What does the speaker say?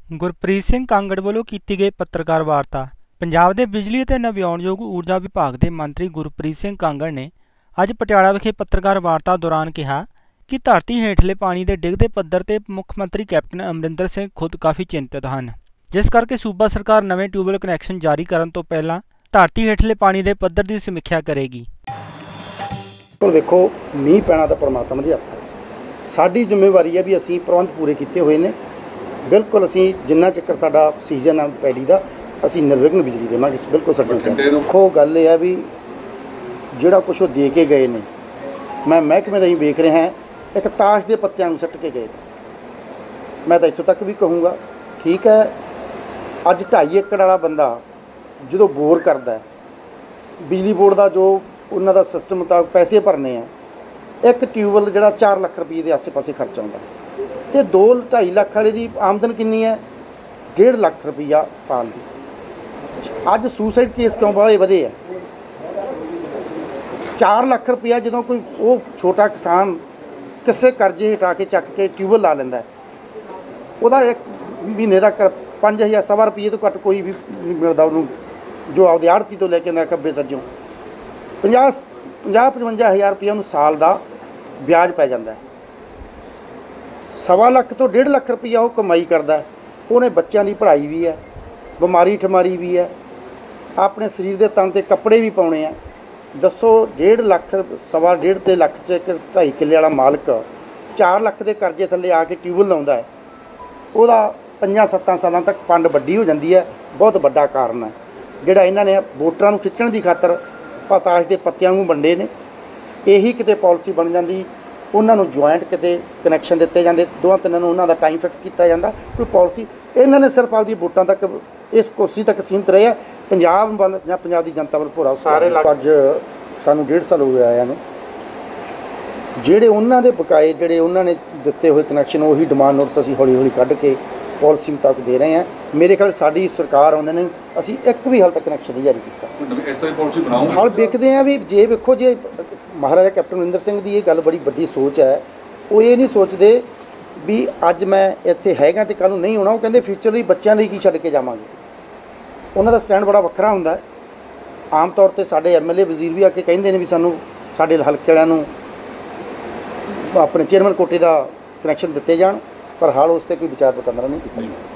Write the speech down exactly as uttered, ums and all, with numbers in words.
ਗੁਰਪ੍ਰੀਤ ਸਿੰਘ ਕਾਂਗੜ ਵੱਲੋਂ ਕੀਤੀ ਗਈ ਪੱਤਰਕਾਰ ਵਾਰਤਾ। ਪੰਜਾਬ ਦੇ ਬਿਜਲੀ ਅਤੇ ਨਵਿਆਉਣਯੋਗ ਊਰਜਾ ਵਿਭਾਗ ਦੇ ਮੰਤਰੀ ਗੁਰਪ੍ਰੀਤ ਸਿੰਘ ਕਾਂਗੜ ਨੇ ਅੱਜ ਪਟਿਆਲਾ ਵਿਖੇ ਪੱਤਰਕਾਰ ਵਾਰਤਾ ਦੌਰਾਨ ਕਿਹਾ ਕਿ ਧਰਤੀ ਹੇਠਲੇ ਪਾਣੀ ਦੇ ਡਿੱਗਦੇ ਪੱਧਰ ਤੇ ਮੁੱਖ ਮੰਤਰੀ ਕੈਪਟਨ ਅਮਰਿੰਦਰ ਸਿੰਘ ਖੁਦ ਕਾਫੀ ਚਿੰਤਤ ਹਨ, ਜਿਸ ਕਰਕੇ ਸੂਬਾ ਸਰਕਾਰ ਨਵੇਂ ਟਿਊਬਵੈੱਲ ਕਨੈਕਸ਼ਨ ਜਾਰੀ ਕਰਨ ਤੋਂ ਪਹਿਲਾਂ ਧਰਤੀ ਹੇਠਲੇ ਪਾਣੀ ਦੇ ਪੱਧਰ ਦੀ ਸਮੀਖਿਆ ਕਰੇਗੀ। ਵੇਖੋ, ਮੀਂਹ ਪੈਣਾ ਤਾਂ ਪਰਮਾਤਮਾ ਦੇ ਹੱਥ ਹੈ। ਸਾਡੀ ਜ਼ਿੰਮੇਵਾਰੀ ਹੈ ਵੀ ਅਸੀਂ ਪ੍ਰਬੰਧ ਪੂਰੇ ਕੀਤੇ ਹੋਏ ਨੇ। ਬਿਲਕੁਲ ਅਸੀਂ ਜਿੰਨਾ ਚੱਕਰ ਸਾਡਾ ਸੀਜ਼ਨ ਆ ਪੈੜੀ ਦਾ, ਅਸੀਂ ਨਿਰਵਿਘਨ ਬਿਜਲੀ ਦੇਵਾਂਗੇ। ਬਿਲਕੁਲ ਸਾਡੇ ਦੇਖੋ ਗੱਲ ਇਹ ਹੈ ਵੀ ਜਿਹੜਾ ਕੁਛ ਉਹ ਦੇ ਕੇ ਗਏ ਨੇ, ਮੈਂ ਮਹਿਕਮੇ ਰਾਹੀਂ ਵੇਖ ਰਿਹਾ ਇੱਕ ਤਾਸ਼ ਦੇ ਪੱਤਿਆਂ ਨੂੰ ਸੁੱਟ ਕੇ ਗਏ ਨੇ। ਮੈਂ ਤਾਂ ਇੱਥੋਂ ਤੱਕ ਵੀ ਕਹੂੰਗਾ, ਠੀਕ ਹੈ, ਅੱਜ ਢਾਈ ਏਕੜ ਵਾਲਾ ਬੰਦਾ ਜਦੋਂ ਬੋਰ ਕਰਦਾ, ਬਿਜਲੀ ਬੋਰਡ ਦਾ ਜੋ ਉਹਨਾਂ ਦਾ ਸਿਸਟਮ ਮੁਤਾਬਕ ਪੈਸੇ ਭਰਨੇ ਆ, ਇੱਕ ਟਿਊਬਵੈੱਲ ਜਿਹੜਾ ਚਾਰ ਲੱਖ ਰੁਪਏ ਦੇ ਆਸੇ ਪਾਸੇ ਖਰਚ ਆਉਂਦਾ, ਅਤੇ ਦੋ ਢਾਈ ਲੱਖ ਵਾਲੇ ਦੀ ਆਮਦਨ ਕਿੰਨੀ ਹੈ? ਡੇਢ ਲੱਖ ਰੁਪਈਆ ਸਾਲ ਦੀ। ਅੱਜ ਸੁਸਾਈਡ ਕੇਸ ਕਿਉਂ ਵਾਲੇ ਵਧੇ ਆ? ਚਾਰ ਲੱਖ ਰੁਪਈਆ ਜਦੋਂ ਕੋਈ ਉਹ ਛੋਟਾ ਕਿਸਾਨ ਕਿਸੇ ਕਰਜ਼ੇ ਹਟਾ ਕੇ ਚੱਕ ਕੇ ਟਿਊਬਵੈੱਲ ਲਾ ਲੈਂਦਾ, ਉਹਦਾ ਇੱਕ ਮਹੀਨੇ ਦਾ ਕਰ ਪੰਜ ਹਜ਼ਾਰ ਸਵਾ ਰੁਪਈਏ ਤੋਂ ਘੱਟ ਕੋਈ ਵੀ ਨਹੀਂ ਮਿਲਦਾ ਉਹਨੂੰ, ਜੋ ਆਪਦੇ ਆੜਤੀ ਤੋਂ ਲੈ ਕੇ ਆਉਂਦਾ ਖੱਬੇ ਸੱਜੋਂ। ਪੰਜਾਹ ਪੰਜਾਹ ਪਚਵੰਜਾ ਹਜ਼ਾਰ ਰੁਪਈਆ ਉਹਨੂੰ ਸਾਲ ਦਾ ਵਿਆਜ ਪੈ ਜਾਂਦਾ। ਸਵਾ ਲੱਖ ਤੋਂ ਡੇਢ ਲੱਖ ਰੁਪਈਆ ਉਹ ਕਮਾਈ ਕਰਦਾ। ਉਹਨੇ ਬੱਚਿਆਂ ਦੀ ਪੜ੍ਹਾਈ ਵੀ ਹੈ, ਬਿਮਾਰੀ ਠਮਾਰੀ ਵੀ ਹੈ, ਆਪਣੇ ਸਰੀਰ ਦੇ ਤਨ 'ਤੇ ਕੱਪੜੇ ਵੀ ਪਾਉਣੇ ਆ। ਦੱਸੋ, ਡੇਢ ਲੱਖ ਸਵਾ ਡੇਢ ਦੇ ਲੱਖ 'ਚ ਇੱਕ ਢਾਈ ਕਿੱਲੇ ਵਾਲਾ ਮਾਲਕ ਚਾਰ ਲੱਖ ਦੇ ਕਰਜ਼ੇ ਥੱਲੇ ਆ ਕੇ ਟਿਊਬਵੈੱਲ ਲਾਉਂਦਾ ਹੈ। ਉਹਦਾ ਪੰਜਾਂ ਸੱਤਾਂ ਸਾਲਾਂ ਤੱਕ ਪੰਡ ਵੱਡੀ ਹੋ ਜਾਂਦੀ ਹੈ। ਬਹੁਤ ਵੱਡਾ ਕਾਰਨ ਹੈ ਜਿਹੜਾ ਇਹਨਾਂ ਨੇ ਵੋਟਰਾਂ ਨੂੰ ਖਿੱਚਣ ਦੀ ਖਾਤਰ ਪਤਾਸ਼ ਦੇ ਪੱਤਿਆਂ ਨੂੰ ਵੰਡੇ ਨੇ। ਇਹੀ ਕਿਤੇ ਪਾਲਿਸੀ ਬਣ ਜਾਂਦੀ, ਉਹਨਾਂ ਨੂੰ ਜੁਆਇੰਟ ਕਿਤੇ ਕਨੈਕਸ਼ਨ ਦਿੱਤੇ ਜਾਂਦੇ, ਦੋਵਾਂ ਤਿੰਨਾਂ ਨੂੰ ਉਹਨਾਂ ਦਾ ਟਾਈਮ ਫਿਕਸ ਕੀਤਾ ਜਾਂਦਾ, ਕੋਈ ਪਾਲਿਸੀ। ਇਹਨਾਂ ਨੇ ਸਿਰਫ ਆਪਦੀ ਵੋਟਾਂ ਤੱਕ ਇਸ ਕੁਰਸੀ ਤੱਕ ਸੀਮਿਤ ਰਹੇ ਆ। ਪੰਜਾਬ ਵੱਲ ਜਾਂ ਪੰਜਾਬ ਦੀ ਜਨਤਾ ਵੱਲ ਭੋਰਾ ਸਾਰੇ ਅੱਜ ਸਾਨੂੰ ਡੇਢ ਸਾਲ ਹੋ ਗਿਆ ਆਇਆ ਨੂੰ। ਜਿਹੜੇ ਉਹਨਾਂ ਦੇ ਬਕਾਏ ਜਿਹੜੇ ਉਹਨਾਂ ਨੇ ਦਿੱਤੇ ਹੋਏ ਕਨੈਕਸ਼ਨ, ਉਹੀ ਡਿਮਾਂਡ ਨੋਟਿਸ ਅਸੀਂ ਹੌਲੀ ਹੌਲੀ ਕੱਢ ਕੇ ਪਾਲਿਸੀ ਮੁਤਾਬਕ ਦੇ ਰਹੇ ਹਾਂ। ਮੇਰੇ ਖਿਆਲ ਸਾਡੀ ਸਰਕਾਰ ਆਉਂਦੇ ਨੇ, ਅਸੀਂ ਇੱਕ ਵੀ ਹਾਲ ਤੱਕ ਕਨੈਕਸ਼ਨ ਨਹੀਂ ਜਾਰੀ ਕੀਤਾ। ਇਸ ਤੋਂ ਪਾਲਿਸੀ ਬਣਾਓ। ਹਾਲ ਵੇਖਦੇ ਹਾਂ ਵੀ ਜੇ ਵੇਖੋ, ਜੇ ਮਹਾਰਾਜਾ ਕੈਪਟਨ ਅਮਰਿੰਦਰ ਸਿੰਘ ਦੀ ਇਹ ਗੱਲ ਬੜੀ ਵੱਡੀ ਸੋਚ ਹੈ। ਉਹ ਇਹ ਨਹੀਂ ਸੋਚਦੇ ਵੀ ਅੱਜ ਮੈਂ ਇੱਥੇ ਹੈਗਾ ਅਤੇ ਕੱਲ੍ਹ ਨੂੰ ਨਹੀਂ ਹੋਣਾ। ਉਹ ਕਹਿੰਦੇ ਫਿਊਚਰ ਲਈ ਬੱਚਿਆਂ ਲਈ ਕੀ ਛੱਡ ਕੇ ਜਾਵਾਂਗੇ। ਉਹਨਾਂ ਦਾ ਸਟੈਂਡ ਬੜਾ ਵੱਖਰਾ ਹੁੰਦਾ। ਆਮ ਤੌਰ 'ਤੇ ਸਾਡੇ ਐਮ ਐਲ ਏ ਵਜ਼ੀਰ ਵੀ ਆ ਕੇ ਕਹਿੰਦੇ ਨੇ ਵੀ ਸਾਨੂੰ ਸਾਡੇ ਹਲਕੇ ਵਾਲਿਆਂ ਨੂੰ ਆਪਣੇ ਚੇਅਰਮੈਨ ਕੋਟੇ ਦਾ ਕਨੈਕਸ਼ਨ ਦਿੱਤੇ ਜਾਣ, ਪਰ ਹਾਲ ਉਸ 'ਤੇ ਕੋਈ ਵਿਚਾਰ ਵਟਾਂਦਰਾ ਨਹੀਂ ਕੀਤਾ।